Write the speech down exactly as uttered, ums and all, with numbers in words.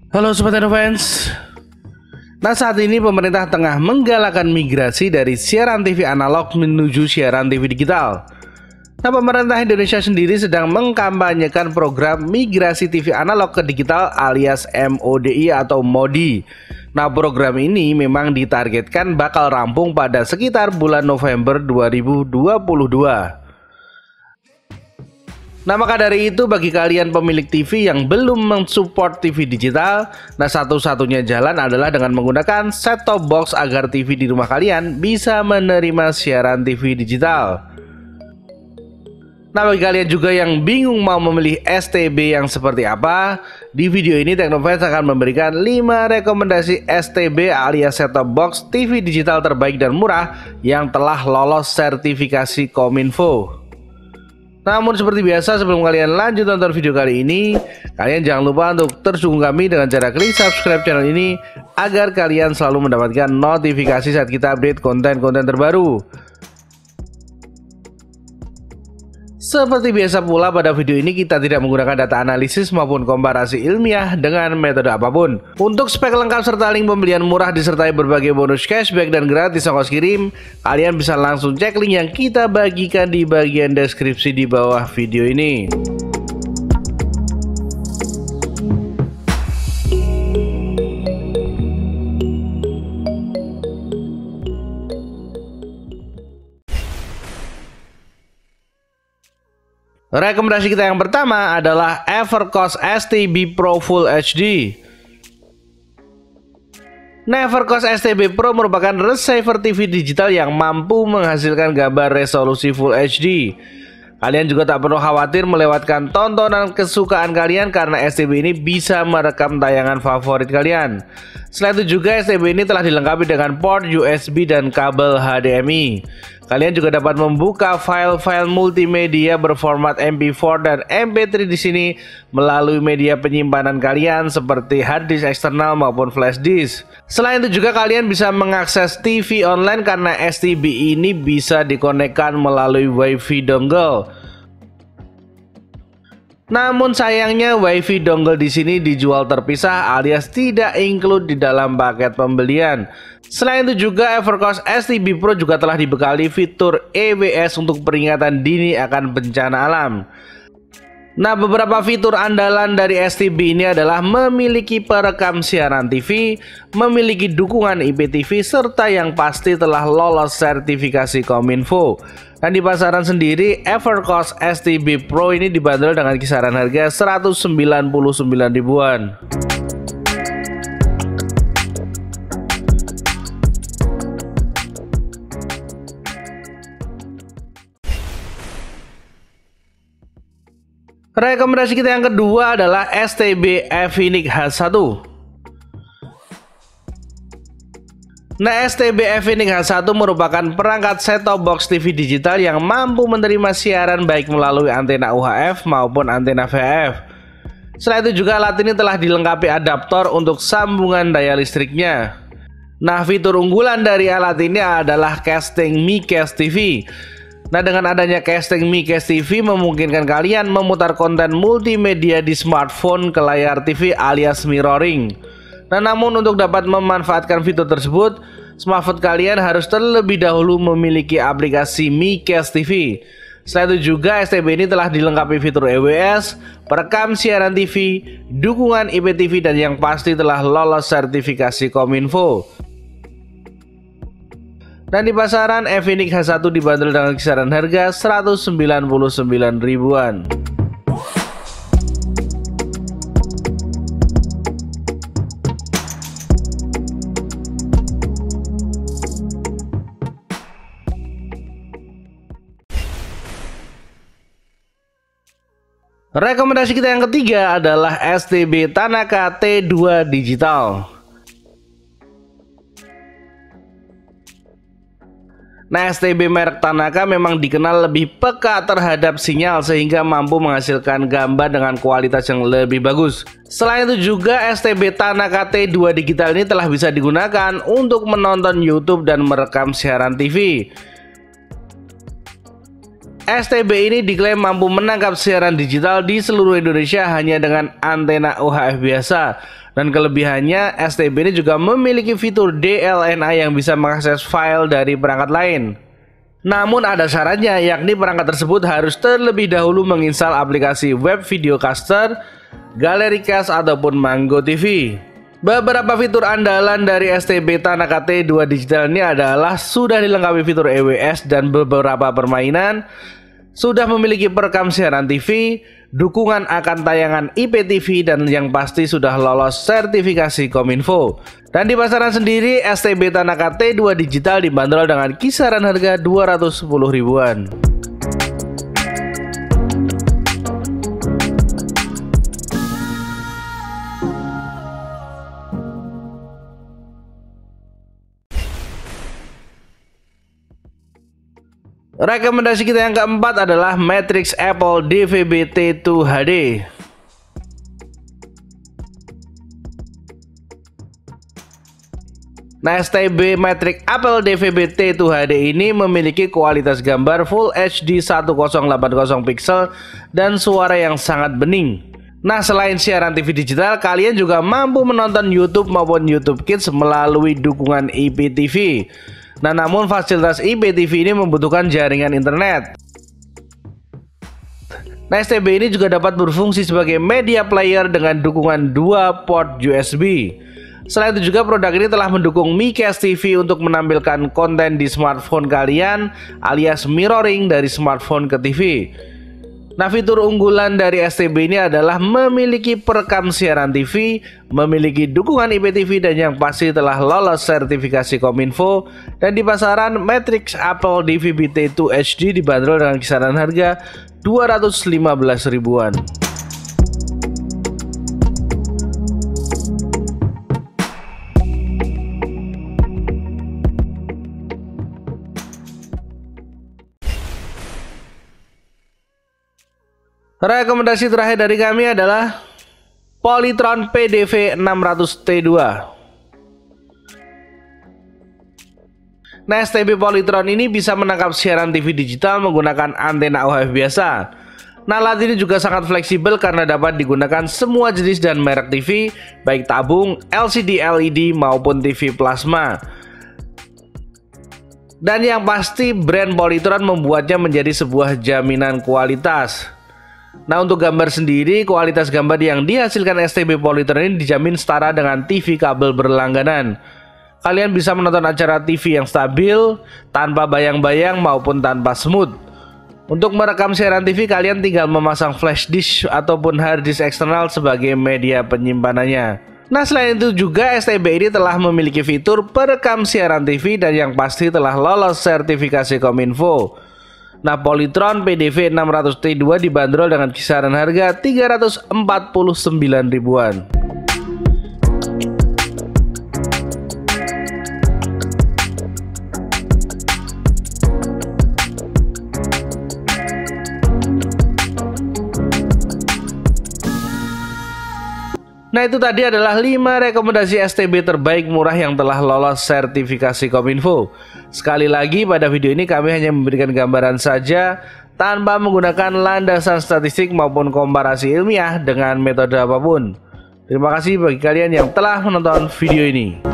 Halo Sobat Fans. Nah, saat ini pemerintah tengah menggalakkan migrasi dari siaran T V analog menuju siaran T V digital. Nah, pemerintah Indonesia sendiri sedang mengkampanyekan program migrasi T V analog ke digital alias M O D I atau MODI. Nah, program ini memang ditargetkan bakal rampung pada sekitar bulan November dua ribu dua puluh dua. Nah, maka dari itu bagi kalian pemilik T V yang belum mensupport T V digital, nah satu-satunya jalan adalah dengan menggunakan set-top box agar T V di rumah kalian bisa menerima siaran T V digital. Nah, bagi kalian juga yang bingung mau memilih S T B yang seperti apa, di video ini Teknofans akan memberikan lima rekomendasi S T B alias set-top box T V digital terbaik dan murah yang telah lolos sertifikasi Kominfo. Namun seperti biasa, sebelum kalian lanjut nonton video kali ini, kalian jangan lupa untuk terus dukung kami dengan cara klik subscribe channel ini agar kalian selalu mendapatkan notifikasi saat kita update konten-konten terbaru. Seperti biasa pula, pada video ini kita tidak menggunakan data analisis maupun komparasi ilmiah dengan metode apapun. Untuk spek lengkap serta link pembelian murah disertai berbagai bonus cashback dan gratis ongkos kirim, kalian bisa langsung cek link yang kita bagikan di bagian deskripsi di bawah video ini. Rekomendasi kita yang pertama adalah Evercost S T B Pro Full H D. Nah, Evercost S T B Pro merupakan receiver T V digital yang mampu menghasilkan gambar resolusi Full H D. Kalian juga tak perlu khawatir melewatkan tontonan kesukaan kalian karena S T B ini bisa merekam tayangan favorit kalian. Selain itu juga S T B ini telah dilengkapi dengan port U S B dan kabel H D M I. Kalian juga dapat membuka file-file multimedia berformat M P empat dan M P tiga di sini melalui media penyimpanan kalian seperti hard disk eksternal maupun flash disk. Selain itu juga kalian bisa mengakses T V online karena S T B ini bisa dikonekkan melalui WiFi dongle. Namun sayangnya WiFi dongle di sini dijual terpisah alias tidak include di dalam paket pembelian. Selain itu juga Evercost S T B Pro juga telah dibekali fitur E W S untuk peringatan dini akan bencana alam. Nah, beberapa fitur andalan dari S T B ini adalah memiliki perekam siaran T V, memiliki dukungan I P T V, serta yang pasti telah lolos sertifikasi Kominfo. Dan di pasaran sendiri, Evercost S T B Pro ini dibanderol dengan kisaran harga seratus sembilan puluh sembilan ribuan. Rekomendasi kita yang kedua adalah S T B Efinix H satu. Nah, S T B Efinix H satu merupakan perangkat set-top box T V digital yang mampu menerima siaran baik melalui antena U H F maupun antena V H F. Selain itu juga alat ini telah dilengkapi adaptor untuk sambungan daya listriknya. Nah, fitur unggulan dari alat ini adalah casting MiCast T V. Nah, dengan adanya casting MiCast T V memungkinkan kalian memutar konten multimedia di smartphone ke layar T V alias mirroring. Nah, namun untuk dapat memanfaatkan fitur tersebut, smartphone kalian harus terlebih dahulu memiliki aplikasi MiCast T V. Selain itu juga S T B ini telah dilengkapi fitur E W S, perekam siaran T V, dukungan I P T V, dan yang pasti telah lolos sertifikasi Kominfo. Dan di pasaran, Efinix H satu dibanderol dengan kisaran harga seratus sembilan puluh sembilan ribuan. Rekomendasi kita yang ketiga adalah S T B Tanaka T dua Digital. Nah, S T B merek Tanaka memang dikenal lebih peka terhadap sinyal sehingga mampu menghasilkan gambar dengan kualitas yang lebih bagus. Selain itu juga S T B Tanaka T dua Digital ini telah bisa digunakan untuk menonton YouTube dan merekam siaran T V. S T B ini diklaim mampu menangkap siaran digital di seluruh Indonesia hanya dengan antena U H F biasa. Dan kelebihannya, S T B ini juga memiliki fitur D L N A yang bisa mengakses file dari perangkat lain. Namun ada syaratnya, yakni perangkat tersebut harus terlebih dahulu menginstal aplikasi web videocaster, Gallery Cast ataupun Mango T V. Beberapa fitur andalan dari S T B Tanaka T dua Digital ini adalah sudah dilengkapi fitur E W S dan beberapa permainan, sudah memiliki perekam siaran T V, dukungan akan tayangan I P T V, dan yang pasti sudah lolos sertifikasi Kominfo. Dan di pasaran sendiri, S T B Tanaka T dua Digital dibanderol dengan kisaran harga dua ratus sepuluh ribuan. Rekomendasi kita yang keempat adalah Matrix Apple D V B T dua H D. Nah, S T B Matrix Apple D V B T dua H D ini memiliki kualitas gambar Full H D seribu delapan puluh pixel dan suara yang sangat bening. Nah, selain siaran T V digital, kalian juga mampu menonton YouTube maupun YouTube Kids melalui dukungan I P T V. Nah, namun fasilitas I P T V ini membutuhkan jaringan internet. Nah, S T B ini juga dapat berfungsi sebagai media player dengan dukungan dua port U S B. Selain itu juga produk ini telah mendukung MiCast T V untuk menampilkan konten di smartphone kalian alias mirroring dari smartphone ke T V. Nah, fitur unggulan dari S T B ini adalah memiliki perekam siaran T V, memiliki dukungan I P T V, dan yang pasti telah lolos sertifikasi Kominfo. Dan di pasaran, Matrix Apple D V B T dua H D dibanderol dengan kisaran harga dua ratus lima belas ribuan. Rekomendasi terakhir dari kami adalah Polytron P D V enam ratus T dua. Nah, S T B Polytron ini bisa menangkap siaran T V digital menggunakan antena U H F biasa. Nah, alat ini juga sangat fleksibel karena dapat digunakan semua jenis dan merek T V, baik tabung, L C D L E D maupun T V plasma. Dan yang pasti, brand Polytron membuatnya menjadi sebuah jaminan kualitas. Nah, untuk gambar sendiri, kualitas gambar yang dihasilkan S T B Polytron ini dijamin setara dengan T V kabel berlangganan. Kalian bisa menonton acara T V yang stabil, tanpa bayang-bayang maupun tanpa smooth. Untuk merekam siaran T V, kalian tinggal memasang flash disk ataupun hard disk eksternal sebagai media penyimpanannya. Nah, selain itu juga S T B ini telah memiliki fitur perekam siaran T V dan yang pasti telah lolos sertifikasi Kominfo. Nah, Polytron P D V enam ratus T dua dibanderol dengan kisaran harga tiga ratus empat puluh sembilan ribuan. Nah, itu tadi adalah lima rekomendasi S T B terbaik murah yang telah lolos sertifikasi Kominfo. Sekali lagi, pada video ini kami hanya memberikan gambaran saja tanpa menggunakan landasan statistik maupun komparasi ilmiah dengan metode apapun. Terima kasih bagi kalian yang telah menonton video ini.